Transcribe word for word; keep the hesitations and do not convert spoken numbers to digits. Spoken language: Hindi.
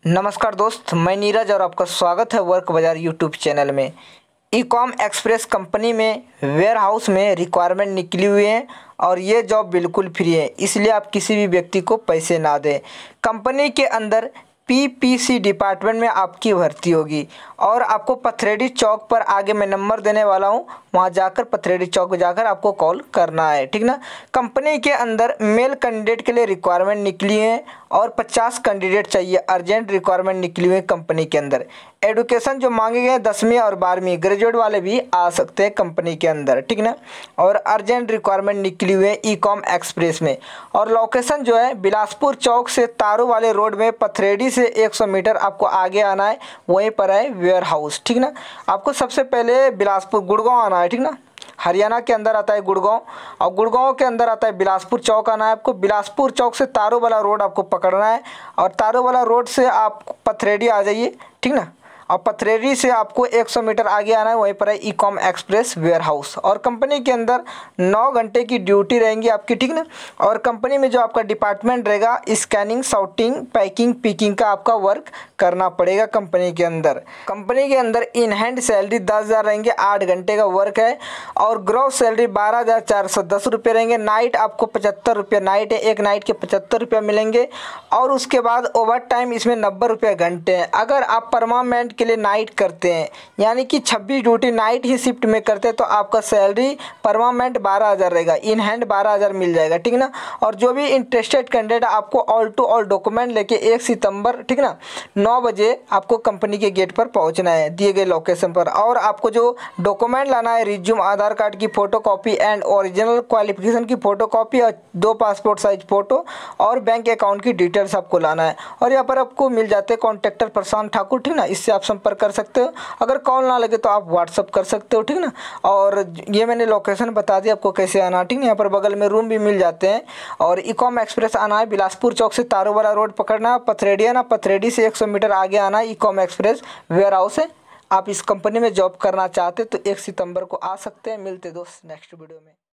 नमस्कार दोस्त, मैं नीरज और आपका स्वागत है वर्क बाजार यूट्यूब चैनल में। ई कॉम एक्सप्रेस कंपनी में वेयर हाउस में रिक्वायरमेंट निकली हुई है और ये जॉब बिल्कुल फ्री है, इसलिए आप किसी भी व्यक्ति को पैसे ना दें। कंपनी के अंदर पी पी सी डिपार्टमेंट में आपकी भर्ती होगी और आपको पथरेडी चौक पर आगे मैं नंबर देने वाला हूँ, वहाँ जाकर पथरेडी चौक जाकर आपको कॉल करना है, ठीक ना। कंपनी के अंदर मेल कैंडिडेट के लिए रिक्वायरमेंट निकली है और पचास कैंडिडेट चाहिए, अर्जेंट रिक्वायरमेंट निकली हुई है कंपनी के अंदर। एडुकेशन जो मांगे गए दसवीं और बारहवीं ग्रेजुएट वाले भी आ सकते हैं कंपनी के अंदर, ठीक ना। और अर्जेंट रिक्वायरमेंट निकली हुई है ई कॉम एक्सप्रेस में। और लोकेशन जो है बिलासपुर चौक से तारू वाले रोड में पथरेडी से एक सौ मीटर आपको आगे आना है, वहीं पर है वेयर हाउस, ठीक ना। आपको सबसे पहले बिलासपुर गुड़गांव आना है, ठीक ना। हरियाणा के अंदर आता है गुड़गांव और गुड़गांव के अंदर आता है बिलासपुर चौक आना है आपको। बिलासपुर चौक से तारू वाला रोड आपको पकड़ना है और तारू वाला रोड से आप पथरेडी आ जाइए, ठीक ना। और पथरेडी से आपको एक सौ मीटर आगे आना है, वहीं पर है e com express warehouse. और कंपनी के अंदर नौ घंटे की ड्यूटी रहेंगी आपकी, ठीक ना। और कंपनी में जो आपका डिपार्टमेंट रहेगा स्कैनिंग, सॉर्टिंग, पैकिंग, पिकिंग का आपका वर्क करना पड़ेगा कंपनी के अंदर। कंपनी के अंदर इन हैंड सैलरी दस हज़ार रहेंगे, आठ घंटे का वर्क है। और ग्रॉस सैलरी बारह हज़ार चार सौ दस रुपये रहेंगे। नाइट आपको पचहत्तर रुपये नाइट है, एक नाइट के पचहत्तर रुपये मिलेंगे। और उसके बाद ओवर टाइम इसमें नब्बे रुपये घंटे हैं। अगर आप परमानेंट के लिए नाइट करते हैं, यानी कि छब्बीस ड्यूटी नाइट ही शिफ्ट में करते हैं, तो आपका सैलरी परमानेंट बारह हज़ार रहेगा, इन हैंड बारह हज़ार मिल जाएगा, ठीक ना। और जो भी इंटरेस्टेड कैंडिडेट आपको ऑल टू ऑल डॉक्यूमेंट लेके एक सितंबर, ठीक ना, नौ बजे आपको कंपनी के गेट पर पहुंचना है दिए गए लोकेशन पर। और आपको जो डॉक्यूमेंट लाना है रिज्यूम, आधार कार्ड की फोटोकॉपी एंड ओरिजिनल क्वालिफिकेशन की फोटोकॉपी और दो पासपोर्ट साइज फोटो और बैंक अकाउंट की डिटेल्स आपको लाना है। और यहाँ पर आपको मिल जाते हैं कॉन्टैक्टर प्रशांत ठाकुर, ठीक ना। इससे आप संपर्क कर सकते हो। अगर कॉल ना लगे तो आप व्हाट्सअप कर सकते हो, ठीक ना। और ये मैंने लोकेशन बता दी आपको कैसे आना, ठीक ना। यहाँ पर बगल में रूम भी मिल जाते हैं। और ई कॉम एक्सप्रेस आना है बिलासपुर चौक से तारू वाला रोड पकड़ना, पथरेडी आना, पथरेडी से एक सौ मीटर आगे आना है, e com express warehouse है। आप इस कंपनी में जॉब करना चाहते तो एक सितंबर को आ सकते हैं। मिलते दोस्त नेक्स्ट वीडियो में।